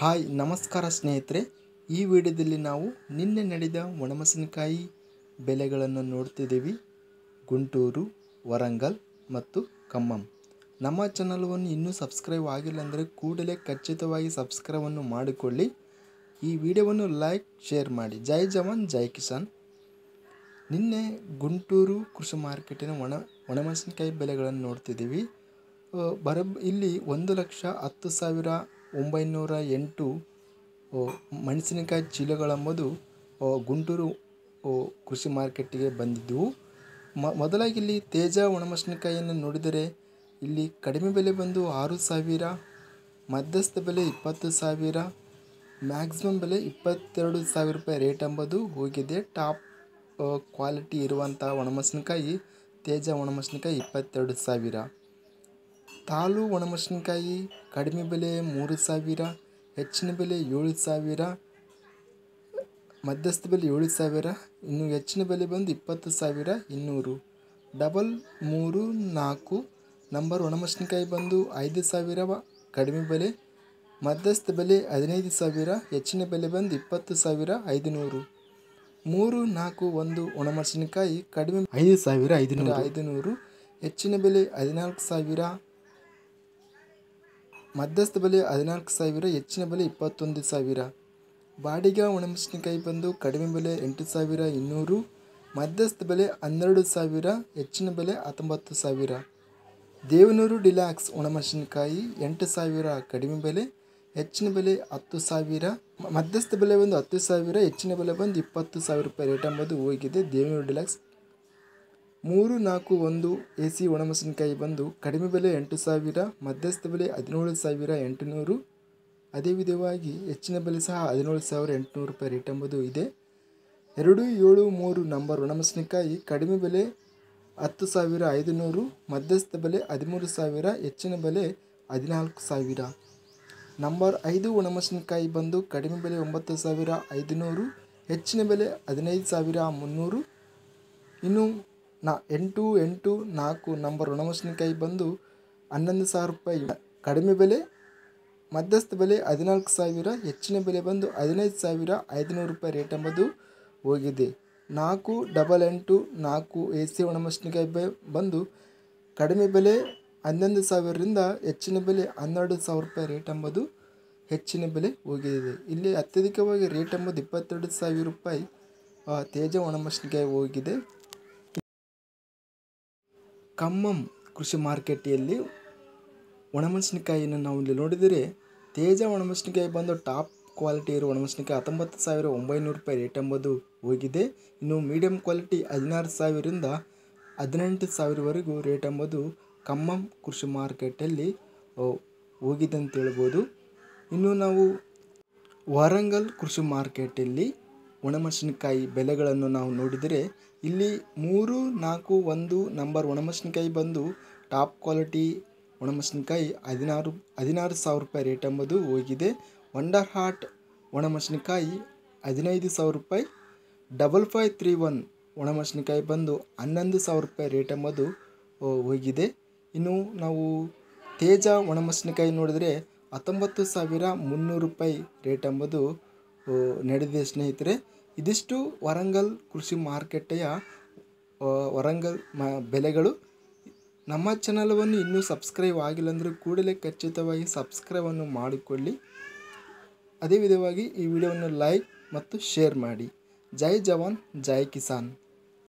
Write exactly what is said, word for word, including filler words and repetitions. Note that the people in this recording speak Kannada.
ಹಾಯ್ ನಮಸ್ಕಾರ ಸ್ನೇಹಿತರೆ, ಈ ವಿಡಿಯೋದಲ್ಲಿ ನಾವು ನಿನ್ನೆ ನಡೆದ ಒಣಮೆಣಸಿನಕಾಯಿ ಬೆಲೆಗಳನ್ನು ನೋಡ್ತಿದ್ದೀವಿ. ಗುಂಟೂರು, ವರಂಗಲ್ ಮತ್ತು ಖಮ್ಮಂ. ನಮ್ಮ ಚಾನಲವನ್ನು ಇನ್ನೂ ಸಬ್ಸ್ಕ್ರೈಬ್ ಆಗಿಲ್ಲ ಅಂದರೆ ಕೂಡಲೇ ಖಚಿತವಾಗಿ ಸಬ್ಸ್ಕ್ರೈಬನ್ನು ಮಾಡಿಕೊಳ್ಳಿ. ಈ ವಿಡಿಯೋವನ್ನು ಲೈಕ್ ಶೇರ್ ಮಾಡಿ. ಜೈ ಜವಾನ್ ಜೈ ಕಿಸಾನ್. ನಿನ್ನೆ ಗುಂಟೂರು ಕೃಷಿ ಮಾರ್ಕೆಟಿನ ಒಣ ಒಣಮೆಣಸಿನಕಾಯಿ ಬೆಲೆಗಳನ್ನು ನೋಡ್ತಿದ್ದೀವಿ. ಬರ ಇಲ್ಲಿ ಒಂದು ಲಕ್ಷ ಹತ್ತು ಸಾವಿರ ಒಂಬೈನೂರ ಎಂಟು ಮೆಣಸಿನಕಾಯಿ ಚೀಲಗಳೆಂಬುದು ಗುಂಟೂರು ಕೃಷಿ ಮಾರ್ಕೆಟಿಗೆ ಬಂದಿದ್ದವು. ಮ ಮೊದಲಾಗಿ ಇಲ್ಲಿ ತೇಜ ಒಣಮೆಣಸಿನಕಾಯಿಯನ್ನು ನೋಡಿದರೆ ಇಲ್ಲಿ ಕಡಿಮೆ ಬೆಲೆ ಬಂದು ಆರು ಸಾವಿರ, ಮಧ್ಯಸ್ಥ ಬೆಲೆ ಇಪ್ಪತ್ತು ಸಾವಿರ, ಮ್ಯಾಕ್ಸಿಮಮ್ ಬೆಲೆ ಇಪ್ಪತ್ತೆರಡು ಸಾವಿರ ರೂಪಾಯಿ ರೇಟ್ ಎಂಬುದು ಹೋಗಿದೆ. ಟಾಪ್ ಕ್ವಾಲಿಟಿ ಇರುವಂಥ ಒಣಮೆಣಸಿನಕಾಯಿ ತೇಜ ಒಣಮೆಣಸಿನಕಾಯಿ ಇಪ್ಪತ್ತೆರಡು ಸಾವಿರ. ತಾಲು ಒಣಮೆಣಸಿನಕಾಯಿ ಕಡಿಮೆ ಬೆಲೆ ಮೂರು ಸಾವಿರ, ಹೆಚ್ಚಿನ ಬೆಲೆ ಏಳು ಸಾವಿರ, ಮಧ್ಯಸ್ಥ ಬೆಲೆ ಏಳು ಸಾವಿರ, ಇನ್ನು ಹೆಚ್ಚಿನ ಬೆಲೆ ಬಂದು ಇಪ್ಪತ್ತು ಸಾವಿರ ಇನ್ನೂರು. ಡಬಲ್ ಮೂರು ನಾಲ್ಕು ನಂಬರ್ ಒಣಮೆಣಸಿನಕಾಯಿ ಬಂದು ಐದು ಸಾವಿರ ಕಡಿಮೆ ಬೆಲೆ, ಮಧ್ಯಸ್ಥ ಬೆಲೆ ಹದಿನೈದು ಸಾವಿರ, ಹೆಚ್ಚಿನ ಬೆಲೆ ಬಂದು ಇಪ್ಪತ್ತು ಸಾವಿರ ಐದುನೂರು. ಮೂರು ನಾಲ್ಕು ಒಂದು ಒಣಮೆಣಸಿನಕಾಯಿ ಕಡಿಮೆ ಐದು ಸಾವಿರ ಐದುನೂರು ಐದುನೂರು, ಹೆಚ್ಚಿನ ಬೆಲೆ ಹದಿನಾಲ್ಕು ಸಾವಿರ, ಮಧ್ಯಸ್ಥ ಬೆಲೆ ಹದಿನಾಲ್ಕು ಸಾವಿರ, ಹೆಚ್ಚಿನ ಬೆಲೆ ಇಪ್ಪತ್ತೊಂದು ಸಾವಿರ. ಬಾಡಿಗೆ ಒಣಮೆಣಸಿನಕಾಯಿ ಬಂದು ಕಡಿಮೆ ಬೆಲೆ ಎಂಟು ಸಾವಿರ ಇನ್ನೂರು, ಮಧ್ಯಸ್ಥ ಬೆಲೆ ಹನ್ನೆರಡು ಸಾವಿರ, ಹೆಚ್ಚಿನ ಬೆಲೆ ಹತ್ತೊಂಬತ್ತು ಸಾವಿರ. ದೇವನೂರು ಡಿಲಾಕ್ಸ್ ಒಣಮೆಣಸಿನಕಾಯಿ ಎಂಟು ಸಾವಿರ ಕಡಿಮೆ ಬೆಲೆ, ಹೆಚ್ಚಿನ ಬೆಲೆ ಹತ್ತು ಸಾವಿರ, ಮಧ್ಯಸ್ಥ ಬೆಲೆ ಬಂದು ಹತ್ತು ಸಾವಿರ, ಹೆಚ್ಚಿನ ಬೆಲೆ ಬಂದು ಇಪ್ಪತ್ತು ಸಾವಿರ ರೂಪಾಯಿ ರೇಟ್ ಎಂಬುದು ಹೋಗಿದೆ. ದೇವನೂರು ಡಿಲಾಕ್ಸ್. ಮೂರು ನಾಲ್ಕು ಒಂದು ಎ ಸಿ ಒಣಮೆಣಸಿನಕಾಯಿ ಬಂದು ಕಡಿಮೆ ಬೆಲೆ ಎಂಟು ಸಾವಿರ, ಮಧ್ಯಸ್ಥ ಬೆಲೆ ಹದಿನೇಳು ಸಾವಿರ ಎಂಟುನೂರು, ಅದೇ ವಿಧವಾಗಿ ಹೆಚ್ಚಿನ ಬೆಲೆ ಸಹ ಹದಿನೇಳು ಸಾವಿರ ಎಂಟುನೂರು ರೂಪಾಯಿ ರೇಟ್ ಎಂಬುದು ಇದೆ. ಎರಡು ಏಳು ಮೂರು ನಂಬರ್ ಒಣಮೆಣಸಿನಕಾಯಿ ಕಡಿಮೆ ಬೆಲೆ ಹತ್ತು ಸಾವಿರ ಐದುನೂರು, ಮಧ್ಯಸ್ಥ ಬೆಲೆ ಹದಿಮೂರು ಸಾವಿರ, ಹೆಚ್ಚಿನ ಬೆಲೆ ಹದಿನಾಲ್ಕು ಸಾವಿರ. ನಂಬರ್ ಐದು ಒಣಮೆಣಸಿನಕಾಯಿ ಬಂದು ಕಡಿಮೆ ಬೆಲೆ ಒಂಬತ್ತು ಸಾವಿರ ಐದುನೂರು, ಹೆಚ್ಚಿನ ಬೆಲೆ ಹದಿನೈದು ಸಾವಿರ ಮುನ್ನೂರು. ಇನ್ನು ನಾ ಎಂಟು ಎಂಟು ನಾಲ್ಕು ನಂಬರ್ ಒಣಮೆಣಸಿನಕಾಯಿ ಬಂದು ಹನ್ನೊಂದು ಸಾವಿರ ರೂಪಾಯಿ ಕಡಿಮೆ ಬೆಲೆ, ಮಧ್ಯಸ್ಥ ಬೆಲೆ ಹದಿನಾಲ್ಕು ಸಾವಿರ, ಹೆಚ್ಚಿನ ಬೆಲೆ ಬಂದು ಹದಿನೈದು ಸಾವಿರ ಐದುನೂರು ರೂಪಾಯಿ ರೇಟ್ ಎಂಬುದು ಹೋಗಿದೆ. ನಾಲ್ಕು ಡಬಲ್ ಎಂಟು ನಾಲ್ಕು ಎ ಸಿ ಒಣಮೆಣಸಿನಕಾಯಿ ಬೆ ಬಂದು ಕಡಿಮೆ ಬೆಲೆ ಹನ್ನೊಂದು ಸಾವಿರದಿಂದ ಹೆಚ್ಚಿನ ಬೆಲೆ ಹನ್ನೆರಡು ಸಾವಿರ ರೂಪಾಯಿ ರೇಟ್ ಎಂಬುದು ಹೆಚ್ಚಿನ ಬೆಲೆ ಹೋಗಿದೆ. ಇಲ್ಲಿ ಅತ್ಯಧಿಕವಾಗಿ ರೇಟ್ ಎಂಬುದು ಇಪ್ಪತ್ತೆರಡು ಸಾವಿರ ರೂಪಾಯಿ ತೇಜ ಒಣಮೆಣಸಿನಕಾಯಿ ಹೋಗಿದೆ. ಖಮ್ಮಂ ಕೃಷಿ ಮಾರ್ಕೆಟಿಯಲ್ಲಿ ಒಣಮೆಣಸಿನಕಾಯಿಯನ್ನು ನಾವು ಇಲ್ಲಿ ನೋಡಿದರೆ ತೇಜ ಒಣಮೆಣಸಿನಕಾಯಿ ಬಂದು ಟಾಪ್ ಕ್ವಾಲಿಟಿ ಇರುವ ಒಣಮೆಣಸಿನಕಾಯಿ ಹತ್ತೊಂಬತ್ತು ಸಾವಿರ ಒಂಬೈನೂರು ರೂಪಾಯಿ ರೇಟ್ ಎಂಬುದು ಹೋಗಿದೆ. ಇನ್ನು ಮೀಡಿಯಂ ಕ್ವಾಲಿಟಿ ಹದಿನಾರು ಸಾವಿರದಿಂದ ಹದಿನೆಂಟು ಸಾವಿರವರೆಗೂ ರೇಟ್ ಎಂಬುದು ಖಮ್ಮಂ ಕೃಷಿ ಮಾರ್ಕೆಟಲ್ಲಿ ಹೋಗಿದೆ ಅಂತ ಹೇಳ್ಬೋದು. ಇನ್ನು ನಾವು ವರಂಗಲ್ ಕೃಷಿ ಮಾರ್ಕೆಟಲ್ಲಿ ಒಣಮೆಣಸಿನಕಾಯಿ ಬೆಲೆಗಳನ್ನು ನಾವು ನೋಡಿದರೆ ಇಲ್ಲಿ ಮೂರು ನಾಲ್ಕು ಒಂದು ನಂಬರ್ ಒಣಮೆಣಸಿನಕಾಯಿ ಬಂದು ಟಾಪ್ ಕ್ವಾಲಿಟಿ ಒಣಮೆಣಸಿನಕಾಯಿ ಹದಿನಾರು ಹದಿನಾರು ಸಾವಿರ ರೂಪಾಯಿ ರೇಟ್ ಎಂಬುದು ಹೋಗಿದೆ. ವಂಡರ್ ಹಾರ್ಟ್ ಒಣಮೆಣಸಿನಕಾಯಿ ಹದಿನೈದು ಸಾವಿರ ರೂಪಾಯಿ, ಡಬಲ್ ಫೈವ್ ತ್ರೀ ಒನ್ ಒಣಮೆಣಸಿನಕಾಯಿ ಬಂದು ಹನ್ನೊಂದು ಸಾವಿರ ರೂಪಾಯಿ ರೇಟ್ ಎಂಬುದು ಹೋಗಿದೆ. ಇನ್ನು ನಾವು ತೇಜ ಒಣಮೆಣಸಿನಕಾಯಿ ನೋಡಿದರೆ ಹತ್ತೊಂಬತ್ತು ಸಾವಿರ ಮುನ್ನೂರು ರೂಪಾಯಿ ರೇಟ್ ಎಂಬುದು ನಡೆದಿದೆ ಸ್ನೇಹಿತರೆ. ಇದಿಷ್ಟು ವರಂಗಲ್ ಕೃಷಿ ಮಾರ್ಕೆಟೆಯ ವರಂಗಲ್ ಮ ಬೆಲೆಗಳು. ನಮ್ಮ ಚಾನಲವನ್ನು ಇನ್ನೂ ಸಬ್ಸ್ಕ್ರೈಬ್ ಆಗಿಲ್ಲ ಅಂದರೆ ಕೂಡಲೇ ಖಚಿತವಾಗಿ ಸಬ್ಸ್ಕ್ರೈಬನ್ನು ಮಾಡಿಕೊಳ್ಳಿ. ಅದೇ ವಿಧವಾಗಿ ಈ ವಿಡಿಯೋವನ್ನು ಲೈಕ್ ಮತ್ತು ಶೇರ್ ಮಾಡಿ. ಜೈ ಜವಾನ್ ಜೈ ಕಿಸಾನ್.